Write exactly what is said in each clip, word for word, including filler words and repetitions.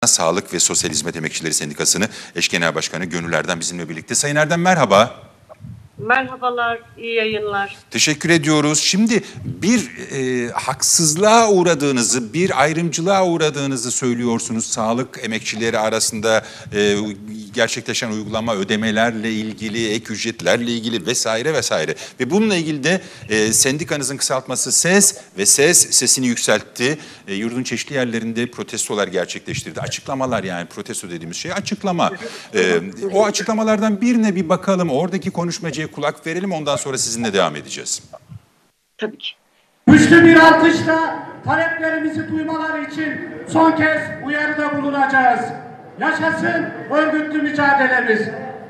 Sağlık ve Sosyal Hizmet Emekçileri Sendikası'nı eş genel başkanı Gönül Erdem bizimle birlikte. Sayın Erdem merhaba. Merhabalar, iyi yayınlar. Teşekkür ediyoruz. Şimdi bir e, haksızlığa uğradığınızı, bir ayrımcılığa uğradığınızı söylüyorsunuz. Sağlık emekçileri arasında e, gerçekleşen uygulama ödemelerle ilgili, ek ücretlerle ilgili vesaire vesaire. Ve bununla ilgili de e, sendikanızın kısaltması SES ve SES sesini yükseltti. E, yurdun çeşitli yerlerinde protestolar gerçekleştirdi. Açıklamalar, yani protesto dediğimiz şey açıklama. E, o açıklamalardan birine bir bakalım. Oradaki konuşmacıya kulak verelim, ondan sonra sizinle devam edeceğiz. Tabii ki. Güçlü bir alkışla taleplerimizi duymaları için son kez uyarıda bulunacağız. Yaşasın örgütlü mücadelemiz.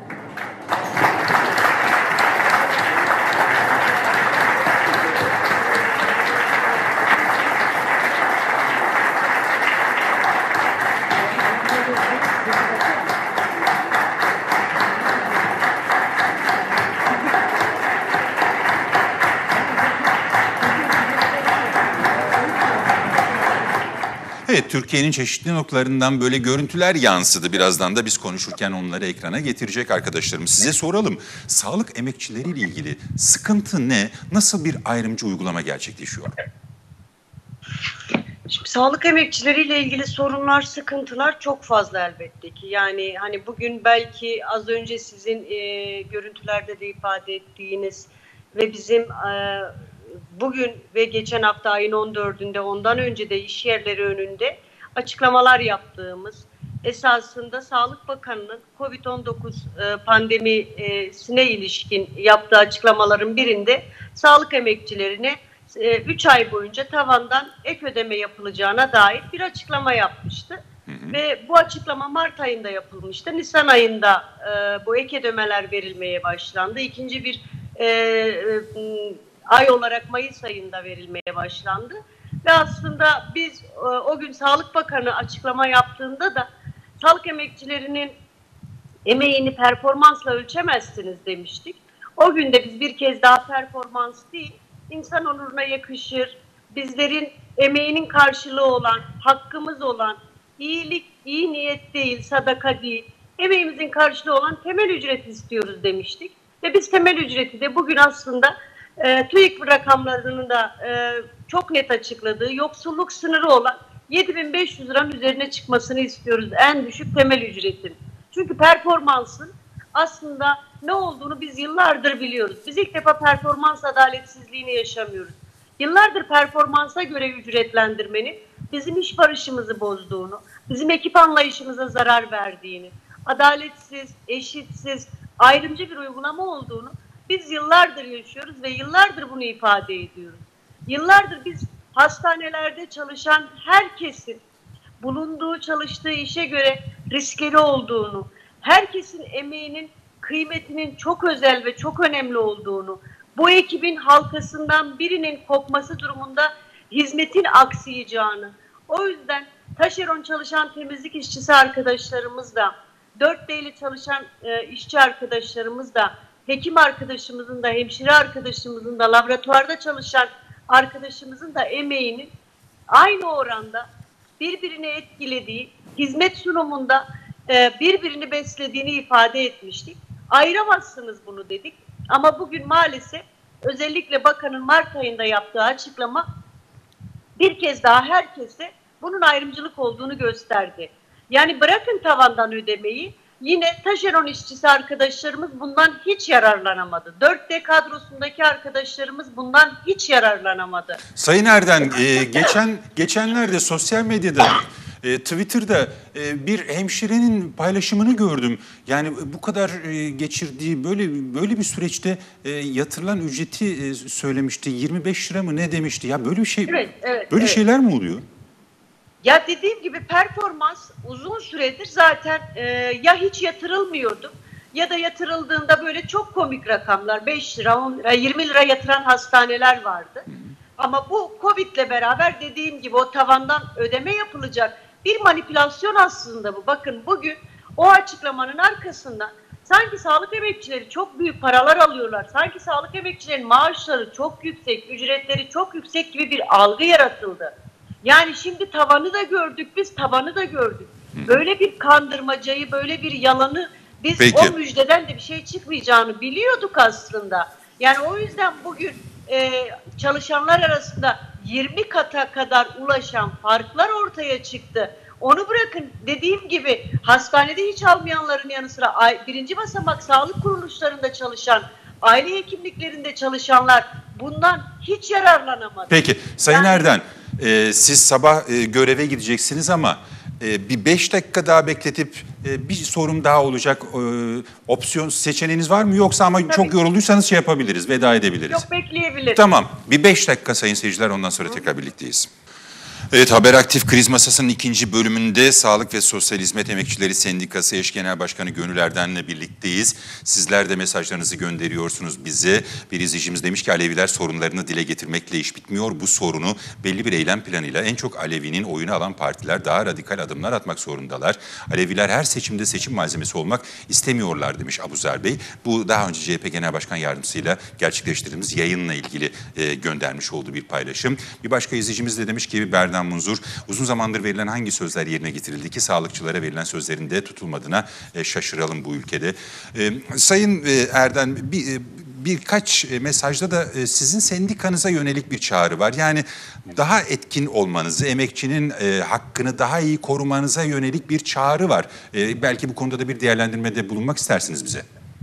Evet, Türkiye'nin çeşitli noktalarından böyle görüntüler yansıdı. Birazdan da biz konuşurken onları ekrana getirecek arkadaşlarımız. Size soralım. Sağlık emekçileriyle ilgili sıkıntı ne? Nasıl bir ayrımcı uygulama gerçekleşiyor? Şimdi sağlık emekçileriyle ilgili sorunlar, sıkıntılar çok fazla elbette ki. Yani hani bugün belki az önce sizin e, görüntülerde de ifade ettiğiniz ve bizim e, bugün ve geçen hafta ayın on dördünde ondan önce de iş yerleri önünde açıklamalar yaptığımız, esasında Sağlık Bakanı'nın kovid on dokuz pandemisine ilişkin yaptığı açıklamaların birinde sağlık emekçilerine üç ay boyunca tavandan ek ödeme yapılacağına dair bir açıklama yapmıştı. Hı hı. Ve bu açıklama Mart ayında yapılmıştı. Nisan ayında e, bu ek ödemeler verilmeye başlandı. İkinci bir e, e, ay olarak Mayıs ayında verilmeye başlandı. Ve aslında biz e, o gün Sağlık Bakanı açıklama yaptığında da sağlık emekçilerinin emeğini performansla ölçemezsiniz demiştik. O gün de biz bir kez daha performans değil, İnsan onuruna yakışır, bizlerin emeğinin karşılığı olan, hakkımız olan, iyilik, iyi niyet değil, sadaka değil, emeğimizin karşılığı olan temel ücret istiyoruz demiştik. Ve biz temel ücreti de bugün aslında e, TÜİK rakamlarının da e, çok net açıkladığı yoksulluk sınırı olan yedi bin beş yüz liranın üzerine çıkmasını istiyoruz en düşük temel ücretin. Çünkü performansın aslında ne olduğunu biz yıllardır biliyoruz. Biz ilk defa performans adaletsizliğini yaşamıyoruz. Yıllardır performansa göre ücretlendirmenin bizim iş barışımızı bozduğunu, bizim ekip anlayışımıza zarar verdiğini, adaletsiz, eşitsiz, ayrımcı bir uygulama olduğunu biz yıllardır yaşıyoruz ve yıllardır bunu ifade ediyoruz. Yıllardır biz hastanelerde çalışan herkesin bulunduğu, çalıştığı işe göre riskleri olduğunu, herkesin emeğinin kıymetinin çok özel ve çok önemli olduğunu, bu ekibin halkasından birinin kopması durumunda hizmetin aksayacağını, o yüzden taşeron çalışan temizlik işçisi arkadaşlarımız da, dört D ile çalışan e, işçi arkadaşlarımız da, hekim arkadaşımızın da, hemşire arkadaşımızın da, laboratuvarda çalışan arkadaşımızın da emeğinin aynı oranda birbirini etkilediği, hizmet sunumunda e, birbirini beslediğini ifade etmiştik. Ayıramazsınız bunu dedik. Ama bugün maalesef özellikle bakanın Mart ayında yaptığı açıklama bir kez daha herkese bunun ayrımcılık olduğunu gösterdi. Yani bırakın tavandan ödemeyi, yine taşeron işçisi arkadaşlarımız bundan hiç yararlanamadı. dört D kadrosundaki arkadaşlarımız bundan hiç yararlanamadı. Sayın Erdem, e, geçen geçenlerde sosyal medyada, e, Twitter'da e, bir hemşirenin paylaşımını gördüm. Yani bu kadar e, geçirdiği böyle böyle bir süreçte e, yatırılan ücreti e, söylemişti. yirmi beş lira mı ne demişti? Ya böyle bir şey, evet, evet, böyle evet. şeyler mi oluyor? Ya dediğim gibi performans uzun süredir zaten e, ya hiç yatırılmıyordu ya da yatırıldığında böyle çok komik rakamlar, beş lira, on lira, yirmi lira yatıran hastaneler vardı. Hı. Ama bu Covid'le beraber dediğim gibi o tavandan ödeme yapılacak bir manipülasyon aslında bu. Bakın bugün o açıklamanın arkasında sanki sağlık emekçileri çok büyük paralar alıyorlar, sanki sağlık emekçilerin maaşları çok yüksek, ücretleri çok yüksek gibi bir algı yaratıldı. Yani şimdi tavanı da gördük, biz tavanı da gördük. Böyle bir kandırmacayı, böyle bir yalanı biz Peki. o müjdeden de bir şey çıkmayacağını biliyorduk aslında. Yani o yüzden bugün e, çalışanlar arasında yirmi kata kadar ulaşan farklar ortaya çıktı. Onu bırakın, dediğim gibi hastanede hiç almayanların yanı sıra birinci basamak sağlık kuruluşlarında çalışan, aile hekimliklerinde çalışanlar bundan hiç yararlanamadı. Peki Sayın Yani- Erden, e, siz sabah e, göreve gideceksiniz ama e, bir beş dakika daha bekletip e, bir sorum daha olacak. E, opsiyon seçeneğiniz var mı? Yoksa ama çok yorulduysanız şey yapabiliriz, veda edebiliriz. Yok, bekleyebilir. Tamam, bir beş dakika sayın seyirciler, ondan sonra tekrar birlikteyiz. Evet, Haberaktif Kriz Masası'nın ikinci bölümünde Sağlık ve Sosyal Hizmet Emekçileri Sendikası Eş Genel Başkanı Gönül Erden'le birlikteyiz. Sizler de mesajlarınızı gönderiyorsunuz bize. Bir izleyicimiz demiş ki Aleviler sorunlarını dile getirmekle iş bitmiyor. Bu sorunu belli bir eylem planıyla en çok Alevinin oyunu alan partiler daha radikal adımlar atmak zorundalar. Aleviler her seçimde seçim malzemesi olmak istemiyorlar demiş Abuzer Bey. Bu daha önce C H P Genel Başkan Yardımcısıyla gerçekleştirdiğimiz yayınla ilgili e, göndermiş olduğu bir paylaşım. Bir başka izleyicimiz de demiş ki Berdan Munzur, uzun zamandır verilen hangi sözler yerine getirildi ki sağlıkçılara verilen sözlerin de tutulmadığına e, şaşıralım bu ülkede. E, Sayın e, Erden, bir, e, birkaç e, mesajda da e, sizin sendikanıza yönelik bir çağrı var. Yani daha etkin olmanızı, emekçinin e, hakkını daha iyi korumanıza yönelik bir çağrı var. E, belki bu konuda da bir değerlendirmede bulunmak istersiniz bize.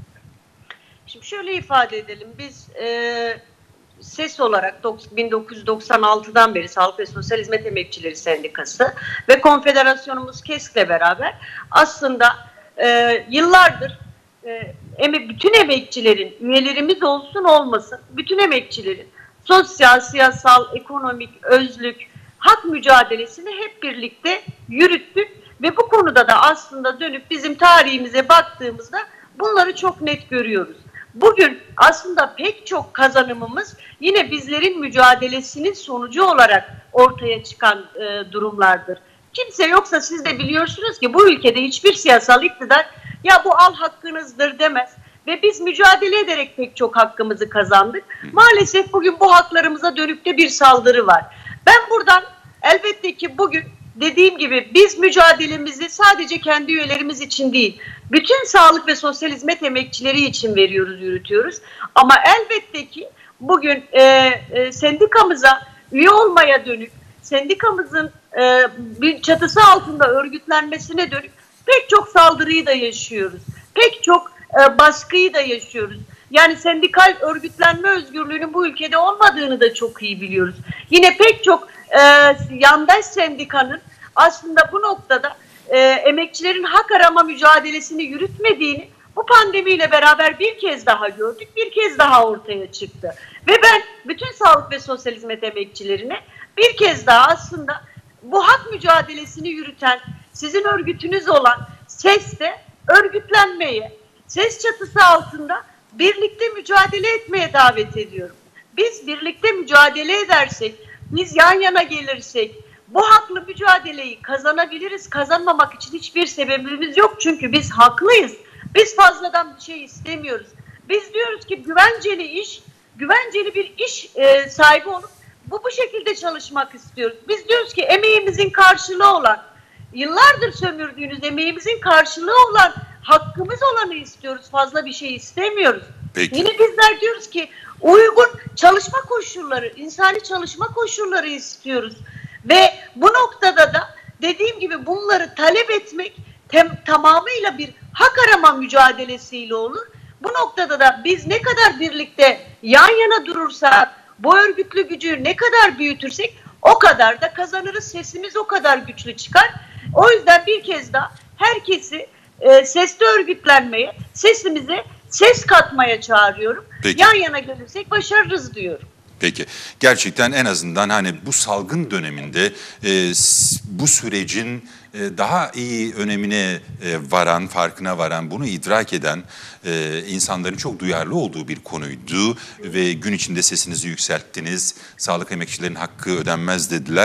Şimdi şöyle ifade edelim, biz e, SES olarak bin dokuz yüz doksan altıdan beri Sağlık ve Sosyal Hizmet Emekçileri Sendikası ve Konfederasyonumuz KESK'le beraber aslında e, yıllardır e, eme, bütün emekçilerin, üyelerimiz olsun olmasın, bütün emekçilerin sosyal, siyasal, ekonomik, özlük, hak mücadelesini hep birlikte yürüttük ve bu konuda da aslında dönüp bizim tarihimize baktığımızda bunları çok net görüyoruz. Bugün aslında pek çok kazanımımız yine bizlerin mücadelesinin sonucu olarak ortaya çıkan e, durumlardır. Kimse yoksa siz de biliyorsunuz ki bu ülkede hiçbir siyasal iktidar ya bu al hakkınızdır demez. Ve biz mücadele ederek pek çok hakkımızı kazandık. Maalesef bugün bu haklarımıza dönüp de bir saldırı var. Ben buradan elbette ki bugün dediğim gibi biz mücadelemizi sadece kendi üyelerimiz için değil, bütün sağlık ve sosyal hizmet emekçileri için veriyoruz, yürütüyoruz. Ama elbette ki bugün e, e, sendikamıza üye olmaya dönük, sendikamızın e, bir çatısı altında örgütlenmesine dönük pek çok saldırıyı da yaşıyoruz. Pek çok e, baskıyı da yaşıyoruz. Yani sendikal örgütlenme özgürlüğünün bu ülkede olmadığını da çok iyi biliyoruz. Yine pek çok e, yandaş sendikanın aslında bu noktada e, emekçilerin hak arama mücadelesini yürütmediğini bu pandemiyle beraber bir kez daha gördük, bir kez daha ortaya çıktı. Ve ben bütün sağlık ve sosyal hizmet emekçilerine bir kez daha aslında bu hak mücadelesini yürüten sizin örgütünüz olan SES'te örgütlenmeye, SES çatısı altında birlikte mücadele etmeye davet ediyorum. Biz birlikte mücadele edersek, biz yan yana gelirsek bu haklı mücadeleyi kazanabiliriz. Kazanmamak için hiçbir sebebimiz yok. Çünkü biz haklıyız. Biz fazladan bir şey istemiyoruz. Biz diyoruz ki güvenceli iş, güvenceli bir iş e, sahibi olup bu bu şekilde çalışmak istiyoruz. Biz diyoruz ki emeğimizin karşılığı olan, yıllardır sömürdüğünüz emeğimizin karşılığı olan, hakkımız olanı istiyoruz. Fazla bir şey istemiyoruz. Peki. Yine bizler diyoruz ki uygun çalışma koşulları, insani çalışma koşulları istiyoruz. Ve bu noktada da dediğim gibi bunları talep etmek tem, tamamıyla bir hak arama mücadelesiyle olur. Bu noktada da biz ne kadar birlikte yan yana durursak, bu örgütlü gücü ne kadar büyütürsek o kadar da kazanırız. Sesimiz o kadar güçlü çıkar. O yüzden bir kez daha herkesi e, sesli örgütlenmeye, sesimize ses katmaya çağırıyorum. Peki. Yan yana gelirsek başarırız diyorum. Peki, gerçekten en azından hani bu salgın döneminde e, bu sürecin e, daha iyi önemine e, varan, farkına varan, bunu idrak eden e, insanların çok duyarlı olduğu bir konuydu. Ve gün içinde sesinizi yükselttiniz, sağlık emekçilerinin hakkı ödenmez dediler.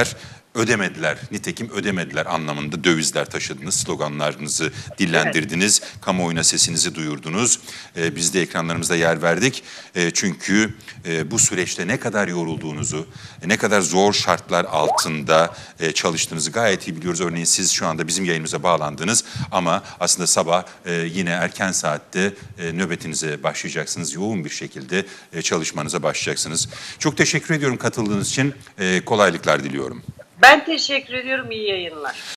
ödemediler. Nitekim ödemediler anlamında dövizler taşıdınız, sloganlarınızı dillendirdiniz, evet. Kamuoyuna sesinizi duyurdunuz. Ee, biz de ekranlarımızda yer verdik. Ee, çünkü e, bu süreçte ne kadar yorulduğunuzu, ne kadar zor şartlar altında e, çalıştığınızı gayet iyi biliyoruz. Örneğin siz şu anda bizim yayınımıza bağlandınız ama aslında sabah e, yine erken saatte e, nöbetinize başlayacaksınız. Yoğun bir şekilde e, çalışmanıza başlayacaksınız. Çok teşekkür ediyorum katıldığınız için. E, kolaylıklar diliyorum. Ben teşekkür ediyorum. İyi yayınlar.